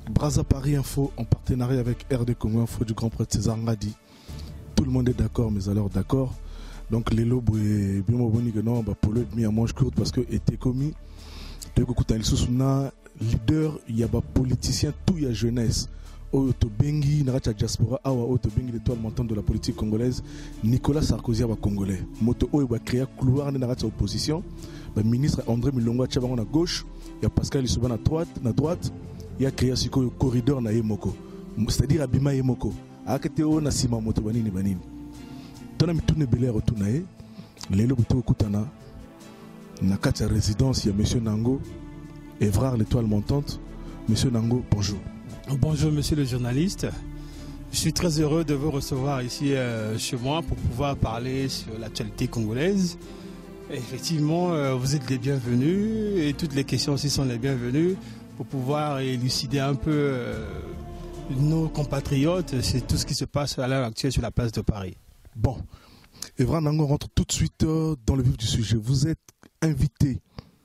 Brazza Paris Info en partenariat avec RD Congo Info du Grand Prêtre César Ngadi. Tout le monde est d'accord, mais alors d'accord. Donc les lobes et bien moboni que non, pour le demi à manche courte parce que était commis. De côté il sousuna leader, il y a des politiciens, tout il y a jeunesse. Oto Bengi, Naracha Diaspora, Awa Oto Bengi, l'étoile montante de la politique congolaise, Nicolas Sarkozy va congolais. Moto O va créer couloir de Naracha opposition. Le ministre André Milongo Tchabango à gauche, il y a Pascal Lissouban à droite, il y a créé un corridor na Yemoko. C'est-à-dire Abima Yemoko. Akete O na Sima Moto Banini Banini. Tona mitune belé retournaye, lelo buto kutana. Na katia résidence, il y a monsieur Nango, Évrard l'étoile montante. Monsieur Nango, bonjour. Bonjour monsieur le journaliste, je suis très heureux de vous recevoir ici chez moi pour pouvoir parler sur l'actualité congolaise. Effectivement, vous êtes les bienvenus et toutes les questions aussi sont les bienvenues pour pouvoir élucider un peu nos compatriotes, c'est tout ce qui se passe à l'heure actuelle sur la place de Paris. Bon, Évrard Nango rentre tout de suite dans le vif du sujet. Vous êtes invité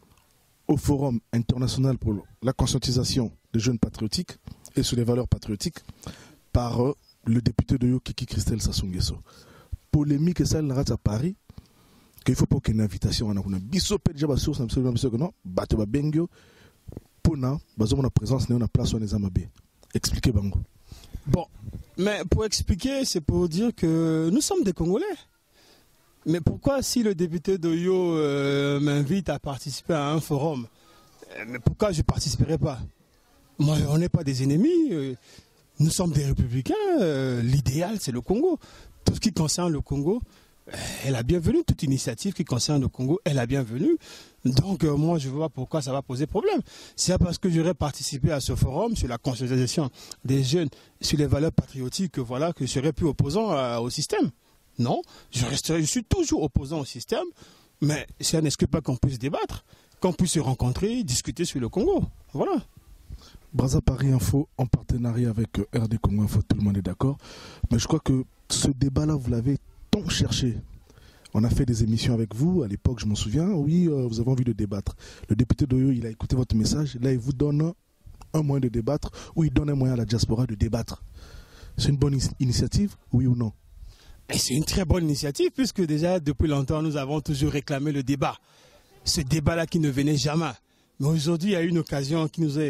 au Forum international pour la conscientisation des jeunes patriotiques et sur les valeurs patriotiques par le député de Yokiki Christelle Sassou Nguesso. Polémique et ça il à Paris qu'il ne faut pas qu'il y ait une invitation à Nakuna. Bisso Pedja Bassou, ça me semble que non, Bateba Bengio, Pona, Bazo mon présence, n'est une place où on est amabé. Expliquez Bango. Bon, mais pour expliquer, c'est pour dire que nous sommes des Congolais. Mais pourquoi si le député d'Oyo m'invite à participer à un forum, mais pourquoi je ne participerai pas? Moi, on n'est pas des ennemis, nous sommes des républicains, l'idéal c'est le Congo. Tout ce qui concerne le Congo est la bienvenue, toute initiative qui concerne le Congo est la bienvenue. Donc moi je ne vois pas pourquoi ça va poser problème. C'est parce que j'aurais participé à ce forum sur la conscientisation des jeunes, sur les valeurs patriotiques, que voilà, que je serais plus opposant au système. Non, je suis toujours opposant au système, mais ça n'exclut pas qu'on puisse débattre, qu'on puisse se rencontrer, discuter sur le Congo. Voilà. Brazza Paris Info en partenariat avec RD Congo Info, tout le monde est d'accord. Mais je crois que ce débat-là, vous l'avez tant cherché. On a fait des émissions avec vous, à l'époque, je m'en souviens. Oui, vous avez envie de débattre. Le député d'Oyo, il a écouté votre message. Là, il vous donne un moyen de débattre, ou il donne un moyen à la diaspora de débattre. C'est une bonne initiative, oui ou non? Et c'est une très bonne initiative, puisque déjà, depuis longtemps, nous avons toujours réclamé le débat. Ce débat-là qui ne venait jamais. Mais aujourd'hui, il y a eu une occasion qui nous est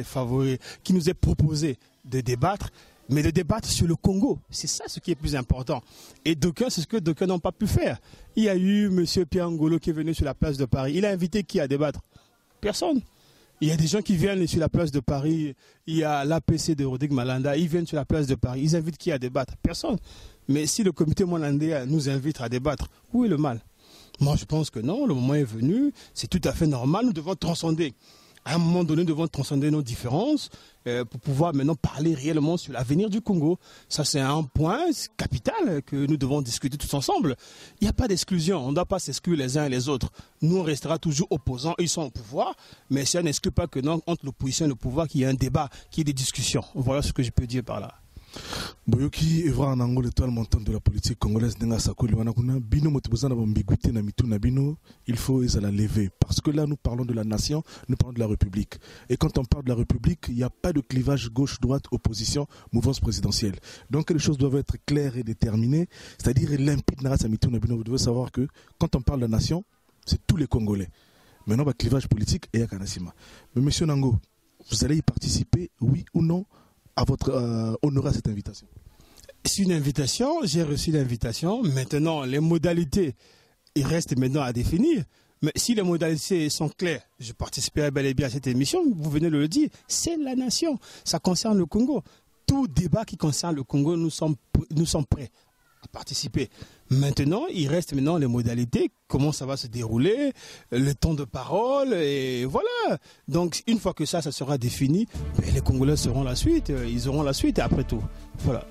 proposée de débattre, mais de débattre sur le Congo. C'est ça ce qui est plus important. Et d'aucuns, c'est ce que d'aucuns n'ont pas pu faire. Il y a eu M. Pierre Ngolo qui est venu sur la place de Paris. Il a invité qui à débattre? Personne. Il y a des gens qui viennent sur la place de Paris. Il y a l'APC de Rodrigue Malanda. Ils viennent sur la place de Paris. Ils invitent qui à débattre? Personne. Mais si le comité mondial nous invite à débattre, où est le mal? Moi, je pense que non, le moment est venu, c'est tout à fait normal, nous devons transcender. À un moment donné, nous devons transcender nos différences pour pouvoir maintenant parler réellement sur l'avenir du Congo. Ça, c'est un point capital que nous devons discuter tous ensemble. Il n'y a pas d'exclusion, on ne doit pas s'exclure les uns et les autres. Nous, on restera toujours opposants, ils sont au pouvoir, mais ça n'exclut pas que non, entre l'opposition et le pouvoir, qu'il y ait un débat, qu'il y ait des discussions. Voilà ce que je peux dire par là. Boyoki Évrard Nango l'étoile montante de la politique congolaise Nenga Sakoli Wanakuna Bino Motibozana ambiguïté na mituna bino, il faut la lever parce que là nous parlons de la nation, nous parlons de la République et quand on parle de la République, il n'y a pas de clivage gauche-droite, opposition, mouvance présidentielle. Donc les choses doivent être claires et déterminées, c'est-à-dire limpide na sa mituna bino. Vous devez savoir que quand on parle de la nation, c'est tous les Congolais. Maintenant, le clivage politique est à Kanasima. Mais monsieur Nango, vous allez y participer, oui ou non, à votre honorer à cette invitation? C'est une invitation, j'ai reçu l'invitation. Maintenant, les modalités, il reste maintenant à définir. Mais si les modalités sont claires, je participerai bel et bien à cette émission, vous venez de le dire, c'est la nation, ça concerne le Congo. Tout débat qui concerne le Congo, nous sommes prêts à participer. Maintenant, il reste maintenant les modalités, comment ça va se dérouler, le temps de parole, et voilà. Donc, une fois que ça sera défini, les Congolais seront la suite, ils auront la suite après tout. Voilà.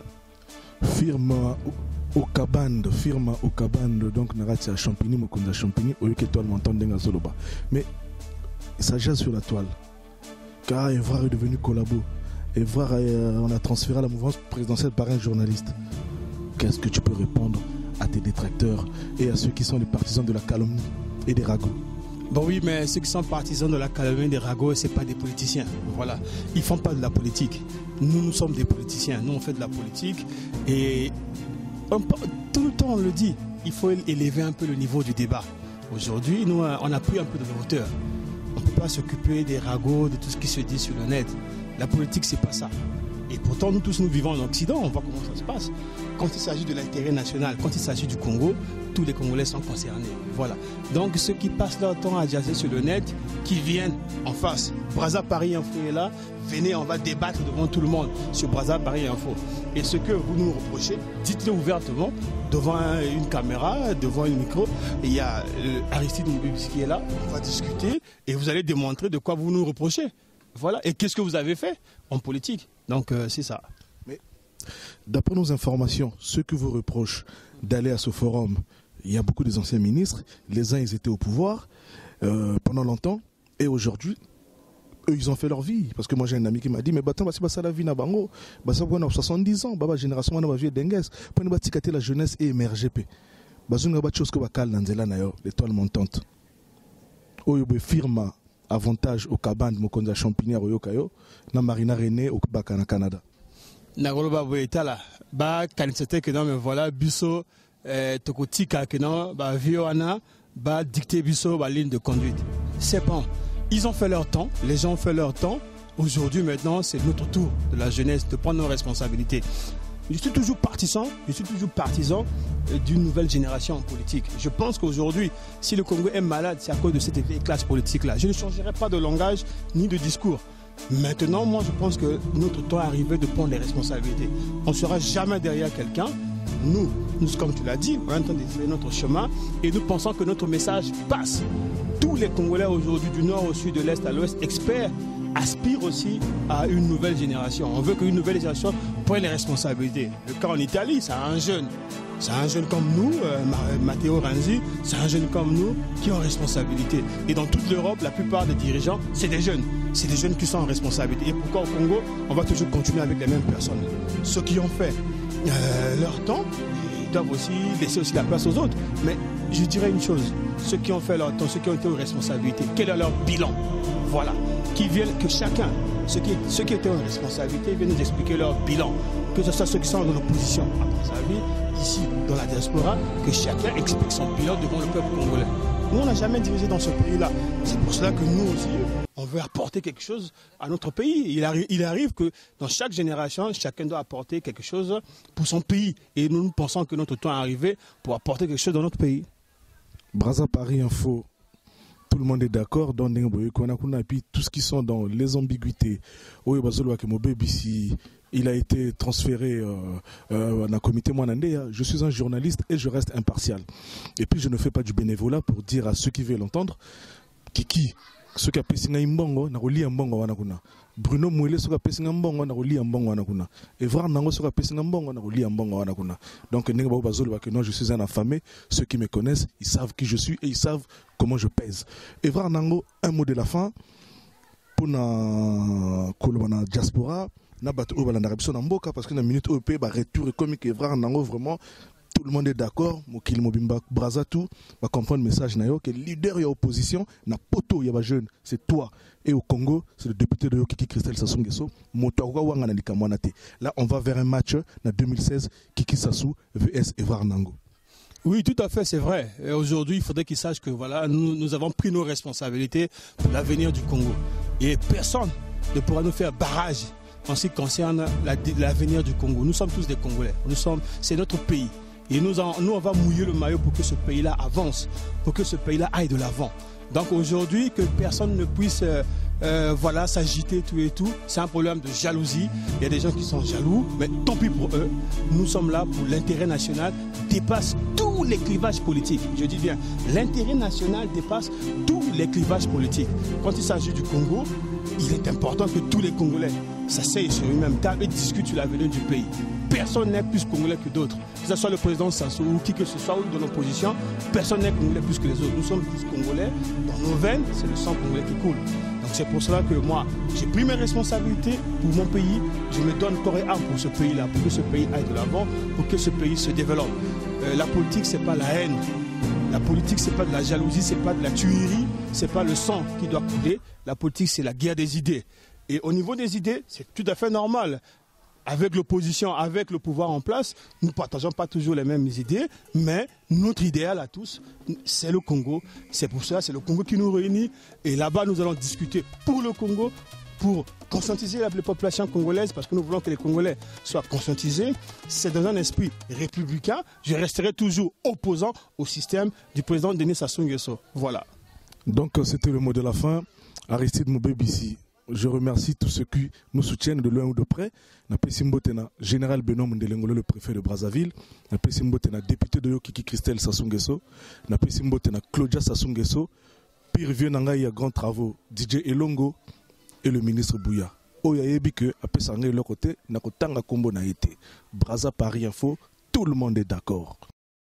Firme au cabane, donc Narati à Champigny, Mokonda Champigny, au lieu que toi m'entendez Zoloba. Mais ça jase sur la toile. Car Évrard est devenu collabo. Évrard, on a transféré à la mouvance présidentielle par un journaliste. Qu'est-ce que tu peux répondre à tes détracteurs et à ceux qui sont les partisans de la calomnie et des ragots? Bon oui, mais ceux qui sont partisans de la calomnie des ragots, ce n'est pas des politiciens. Voilà. Ils ne font pas de la politique. Nous sommes des politiciens. Nous, on fait de la politique. Et tout le temps, on le dit, il faut élever un peu le niveau du débat. Aujourd'hui, nous, on a pris un peu de hauteur. On ne peut pas s'occuper des ragots, de tout ce qui se dit sur le net. La politique, ce n'est pas ça. Et pourtant, nous tous, nous vivons en Occident, on voit comment ça se passe. Quand il s'agit de l'intérêt national, quand il s'agit du Congo, tous les Congolais sont concernés. Voilà. Donc, ceux qui passent leur temps à jaser sur le net, qui viennent en face. Brazza Paris Info est là, venez, on va débattre devant tout le monde sur Brazza Paris Info. Et ce que vous nous reprochez, dites-le ouvertement, devant une caméra, devant un micro. Et il y a Aristide Moubibis qui est là, on va discuter et vous allez démontrer de quoi vous nous reprochez. Voilà. Et qu'est-ce que vous avez fait en politique? Donc, c'est ça. Mais d'après nos informations, ceux qui vous reprochent d'aller à ce forum, il y a beaucoup des anciens ministres. Les uns, ils étaient au pouvoir pendant longtemps. Et aujourd'hui, eux, ils ont fait leur vie. Parce que moi, j'ai un ami qui m'a dit, mais bah, c'est pas ça la vie, na bango. Bah, ça, on a 70 ans. Bah, génération, on a vie dengue. Pour nous, la jeunesse et MRGP. Bah, on a des choses que va cal dans l'étoile montante. Oyobe firma avantage au cabane mokonza champignon royokayo na Marina René au Bakana Canada. Nagoloba boetala ba kanisete que non mais voilà biso tokotika que non ba vioana ba dicter biso ba ligne de conduite. C'est bon. Ils ont fait leur temps, les gens ont fait leur temps. Aujourd'hui maintenant, c'est notre tour de la jeunesse de prendre nos responsabilités. Je suis toujours partisan d'une nouvelle génération en politique. Je pense qu'aujourd'hui, si le Congo est malade, c'est à cause de cette classe politique-là. Je ne changerai pas de langage ni de discours. Maintenant, moi, je pense que notre temps est arrivé de prendre les responsabilités. On ne sera jamais derrière quelqu'un. Nous, comme tu l'as dit, on est en train de faire notre chemin et nous pensons que notre message passe. Tous les Congolais aujourd'hui, du nord au sud, de l'est à l'ouest, experts, aspirent aussi à une nouvelle génération. On veut qu'une nouvelle génération prenne les responsabilités. Le cas en Italie, c'est un jeune. C'est un jeune comme nous, Matteo Renzi, c'est un jeune comme nous qui ont responsabilité. Et dans toute l'Europe, la plupart des dirigeants, c'est des jeunes. C'est des jeunes qui sont en responsabilité. Et pourquoi au Congo, on va toujours continuer avec les mêmes personnes? Ceux qui ont fait leur temps, ils doivent aussi laisser aussi la place aux autres. Mais je dirais une chose, ceux qui ont fait leur temps, ceux qui ont été aux responsabilités, quel est leur bilan? Voilà. Qui viennent, que chacun, ceux qui étaient en responsabilité, viennent nous expliquer leur bilan. Que ce soit ceux qui sont dans l'opposition, après sa vie, ici, dans la diaspora, que chacun explique son bilan devant le peuple congolais. Nous, on n'a jamais dirigé dans ce pays-là. C'est pour cela que nous aussi, on veut apporter quelque chose à notre pays. Il arrive que dans chaque génération, chacun doit apporter quelque chose pour son pays. Et nous pensons que notre temps est arrivé pour apporter quelque chose dans notre pays. Brazza Paris Info. Tout le monde est d'accord. Et puis tout ce qui sont dans les ambiguïtés. Il a été transféré dans le comité Mwanandé. Je suis un journaliste et je reste impartial. Et puis je ne fais pas du bénévolat pour dire à ceux qui veulent l'entendre, Kiki, ceux qui ont payé mbongo, na roli mbongo wana kuna. Bruno Mouele ceux qui ont payé mbongo, na roli mbongo wana kuna. Et voir nango ceux qui ont payé mbongo, na roli mbongo wana kuna. Donc nenga bazolo que non, je suis un affamé. Ceux qui me connaissent, ils savent qui je suis et ils savent comment je pèse. Et voir nango un mot de la fin pour na kolobana diaspora. Parce que dans la minute OP, retour comique et vraiment tout le monde est d'accord. Mokil Mobimba Brazza tout va comprendre le message que le leader et l'opposition n'a poto y a jeune, c'est toi. Et au Congo, c'est le député de Kiki Christelle Sassou Nguesso. Là, on va vers un match en 2016 Kiki Sassou vs Evrar Nango. Oui, tout à fait, c'est vrai. Aujourd'hui, il faudrait qu'ils sachent que voilà, nous avons pris nos responsabilités pour l'avenir du Congo. Et personne ne pourra nous faire barrage en ce qui concerne l'avenir du Congo. Nous sommes tous des Congolais. C'est notre pays. Et nous, on va mouiller le maillot pour que ce pays-là avance, pour que ce pays-là aille de l'avant. Donc aujourd'hui, que personne ne puisse voilà, s'agiter tout et tout, c'est un problème de jalousie. Il y a des gens qui sont jaloux, mais tant pis pour eux. Nous sommes là pour l'intérêt national, dépasse tous les clivages politiques. Je dis bien, l'intérêt national dépasse tous les clivages politiques. Quand il s'agit du Congo, il est important que tous les Congolais s'asseyent sur une même table et discutent sur l'avenir du pays. Personne n'est plus Congolais que d'autres. Que ce soit le président Sassou ou qui que ce soit ou dans l'opposition, personne n'est Congolais plus que les autres. Nous sommes tous Congolais. Dans nos veines, c'est le sang congolais qui coule. Donc c'est pour cela que moi, j'ai pris mes responsabilités pour mon pays. Je me donne corps et âme pour ce pays-là, pour que ce pays aille de l'avant, pour que ce pays se développe. La politique, ce n'est pas la haine. La politique, c'est pas de la jalousie, c'est pas de la tuerie, c'est pas le sang qui doit couler. La politique, c'est la guerre des idées. Et au niveau des idées, c'est tout à fait normal. Avec l'opposition, avec le pouvoir en place, nous ne partageons pas toujours les mêmes idées, mais notre idéal à tous, c'est le Congo. C'est pour ça, c'est le Congo qui nous réunit. Et là-bas, nous allons discuter pour le Congo, pour conscientiser les populations congolaises, parce que nous voulons que les Congolais soient conscientisés. C'est dans un esprit républicain. Je resterai toujours opposant au système du président Denis Sassou Nguesso. Voilà. Donc, c'était le mot de la fin. Aristide Moubébissi. Je remercie tous ceux qui nous soutiennent de loin ou de près. Napesi Mbotena, général Benoît Mundelengolo, le préfet de Brazzaville. Napesi Mbotena, député de Yokiki Christelle Sassou Nguesso. Napesi Mbotena, Claudia Sassou Nguesso. Pire vieux Nangaï à grands travaux, DJ Elongo et le ministre Bouya. Oya Yebike, après ça, de leur côté, Nakotanga Kombo na été. Brazza Paris Info, tout le monde est d'accord.